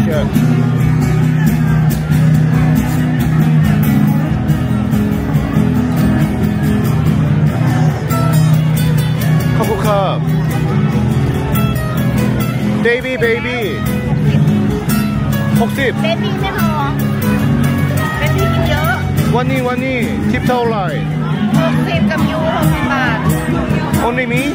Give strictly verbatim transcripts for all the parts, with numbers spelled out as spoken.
Good. Couple cup. Baby, baby. หกสิบเบบี้ไม่พอเบบี้กินเยอะวันนี้วันนี้ทิปเท่าไหร่หกสิบกับยูหกสิบบาท Only me?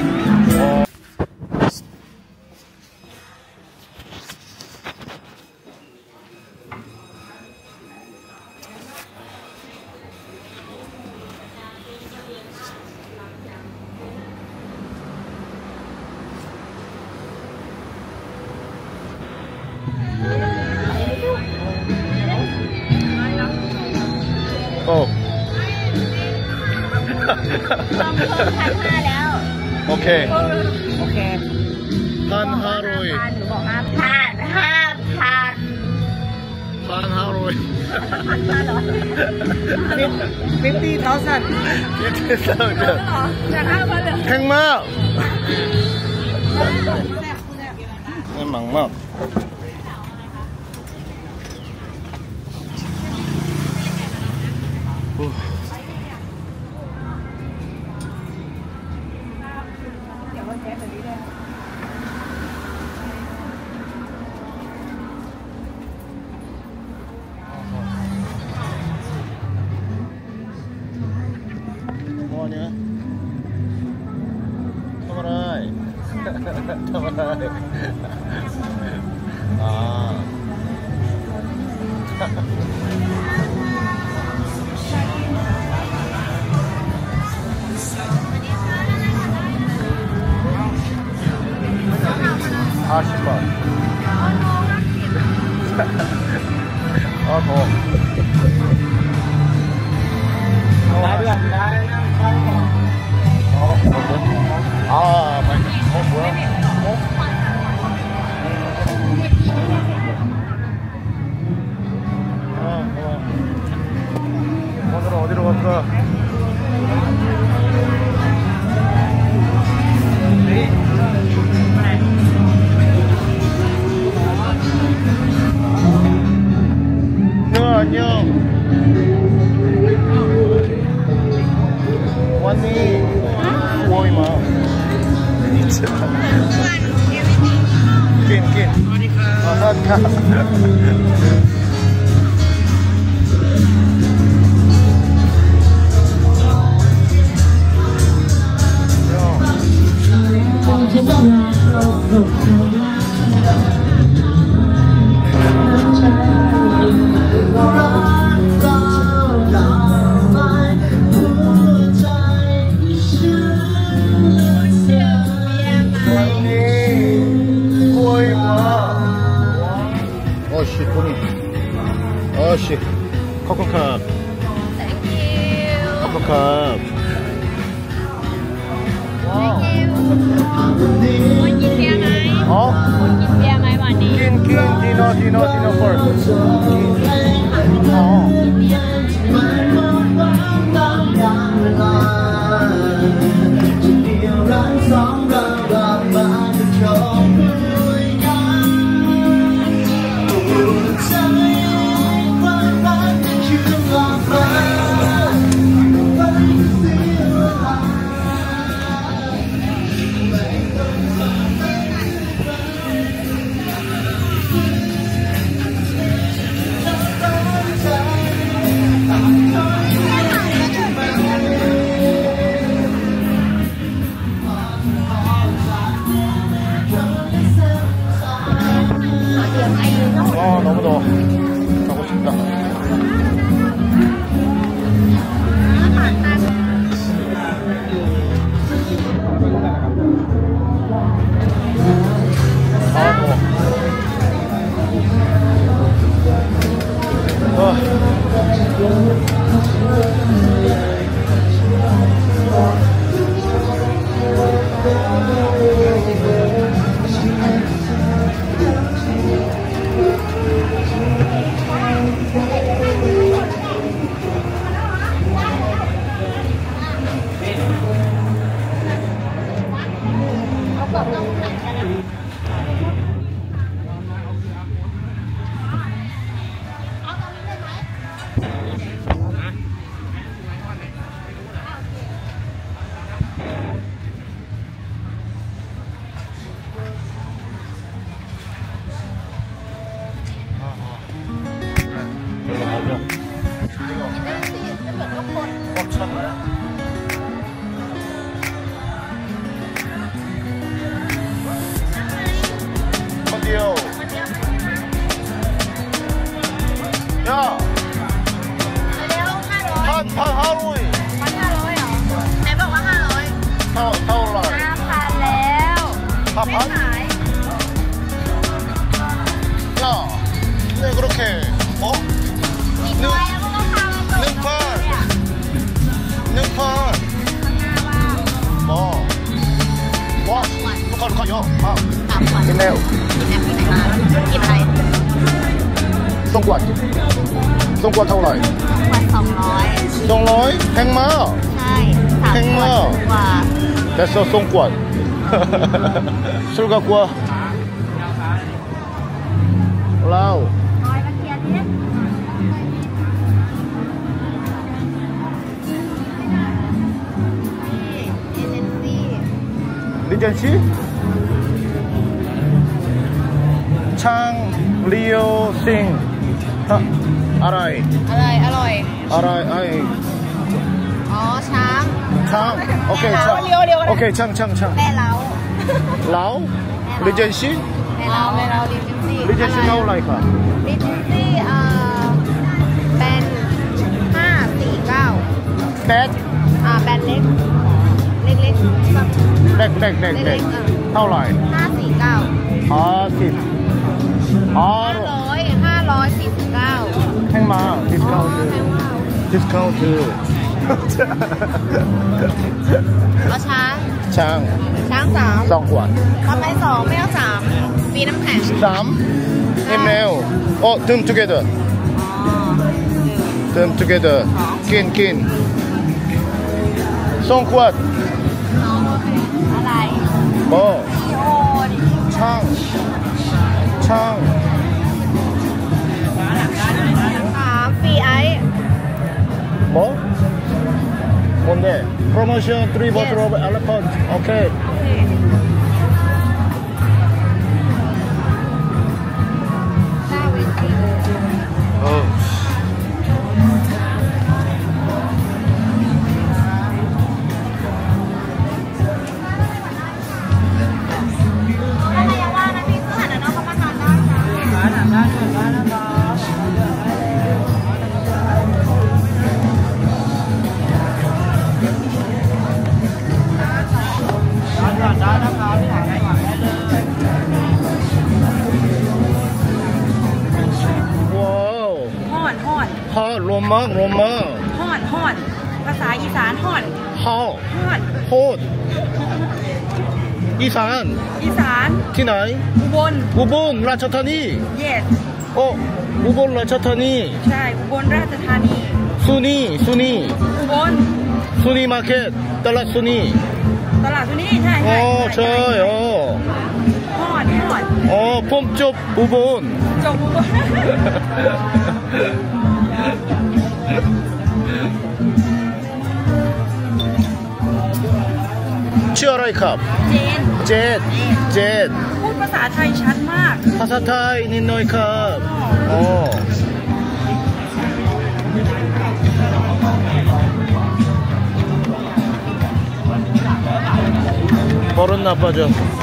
Oh. ต้องเพิ่มพันห้าแล้วโอเคโอเคพันห้าร้อยหนูบอกห้าพันห้าพันพันห้าร้อยฟิฟตี้เท้าสันยี่สิบสามเดือนจากห้าพันเลยแพงมากเงินหมังมากเนี่ยทำอะไรทำอะไรอ่าห้าสิบบาทอ๋อโถได้ด้วยได้อ่าไม่โอ้โหอ่า오늘은 어디로 갈까? 너 안녕. 왔니? 오이마. 낀, 낀. 아, 사카. 어씨 돈이 어씨 커커캅 Thank you 커커캅 Thank you คุณกินเบียร์ไหม 어? คุณกินเบียร์ไหมวันนี้ 낀, 낀, 디너, 디너, 디너 first 어 아 너무 더워 가고 싶다 아 더워 ไม่ 반? ขาย 야, 왜 그렇게? 어? มีน้อยแล้วก็ต้องพามาหนึ่งพัน 능판. 뭐? 와, 루카 루카 여. 아. สามขวดกินแล้วกินแอปที่ไหนมากินอะไร 송꽌. 송꽌เท่าไหร่ขวดสองร้อยสองร้อยแพงมากใช่สามขวดถูกกว่า 됐어 송꽌. 술 갖고 와. 라우. น้อยตะเกียบเนี่ยเอเจนซี่ 리젠시? 창 리오 싱. 아, 아라이. อะไรอร่อย 아라이 아이. อ๋อช้าง 창. 오케이 창. 오케이 창 창 창. แม่เล้า 라우? 리젠시? แม่เล้าแม่เล้าลิเจนซี่ 리젠시 나올라이까. ลิเจนซี่เอ่อเป็นห้าสี่เก้า 백. อ่าแบนเล็กเล็กเล็กๆแบบ 백 백 백 백. 나올라이. ห้าสี่เก้า 아십. ห้า 아로. ร้อยห้าร้อยสี่สิบเก้า 행마 อ๋อ 디스카운트. แพงมาก 디스카운트. เอาช้าง 창. ช้างสาม 송꽌. ทำไมสองไม่เอาสามมีน้ำแข็ง 삼. 힘내요. 어, 듬 together. อ๋อ 듬 together. 낀 낀. 송꽌. น้องอะไร 뭐? พี่โอดิ 창. 창. สามฟรีไอซ์ 뭐? 뭔데? 프로모션 three bottle of elephant. 오케이. หน้าเวที 어. 와우. ห่อนห่อน 하, 로망, 로망. ห่อนห่อนภาษาอีสานห่อน 하, ห่อน 톳. 이산. อีสาน 티나이. อุบล 우본 라차타니. yes 어, 우본 라차타니. ใช่อุบลราชธานี 순이, 순이. อุบล 순이 마켓. 달라 순이. ตลาดตัวนี้ใช่ใช่ 어, ใช่ 저요. ห่อนห่อน 어, 폼쪽 우본. จบอุบล 치어라이캅. เจน 젯. 젯. พูดภาษาไทยชัดมาก 파사타이 닌노이캅. 어. 버릇 나빠져.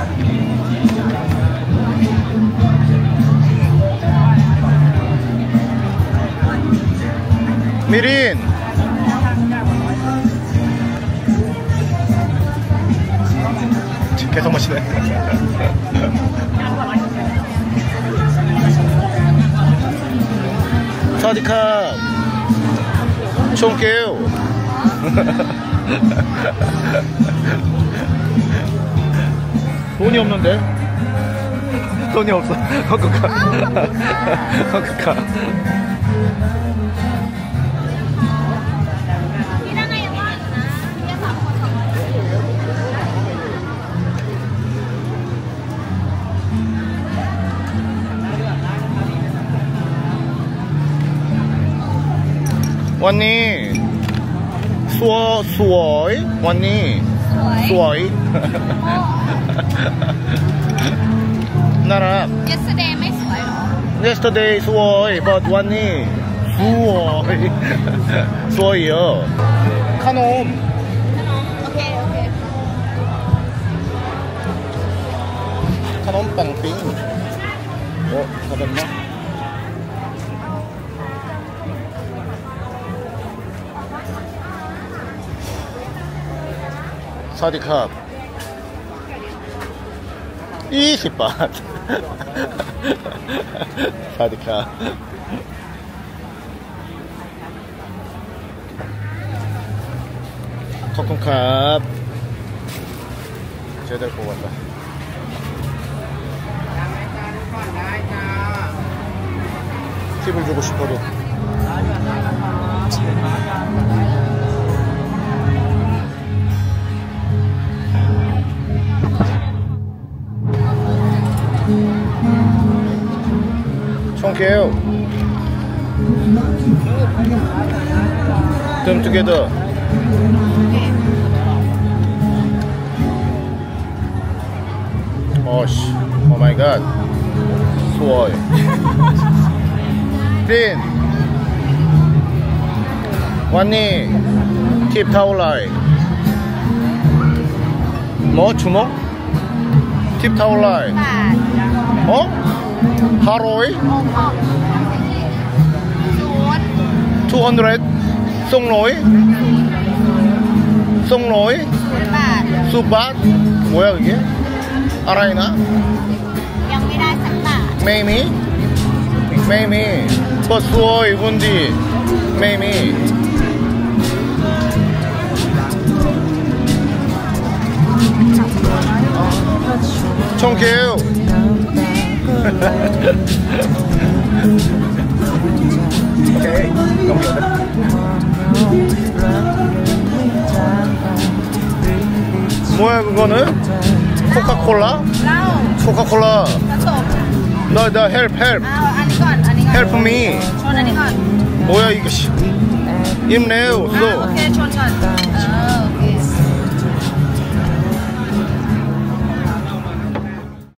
미린. 계속 마시네. 사디캅. 총깨우. 돈이 없는데? 돈이 없어. 헛국가. 헛국가. พี่นั่งไงยังว่างอยู่นะพี่จะสามคนสองร้อย 원니 수어 수어이 원니 สวย 수어이 나라 yesterday ไม่สวยหรอ yesterday 수어이 but 원니 수어이 수어이요 카놈 โอเคโอเค 카놈 빵빙 어 잡았나 사디캅 이십 바ท สวัสดีครับขอบคุณครับเจอได้ปวดปะ팁을 주고 싶어도 총게요 Come together 어씨 Oh my god 수월 린 왔니? 팁 타올라이 뭐 주먹? 팁 타올라이 บาท 어? 하로이? โอมออกศูนย์ 이백 송로이? 송로이? ศูนย์บาท 수밭? 뭐야 그게? 알아이나? ยังไม่ได้สักบาท 메이미? 메이미 버스워이 분디 메이미 총게요 오케이 뭐야 그거는? 코카콜라? เหล้า 코카콜라 ผสม 너, 너 help help เอาอันนี้ก่อน อันนี้ก่อน help me ชนอันนี้ก่อน 뭐야 이게 씨. 힘내요 อ่าโอ 너 เคชนก่อนเออ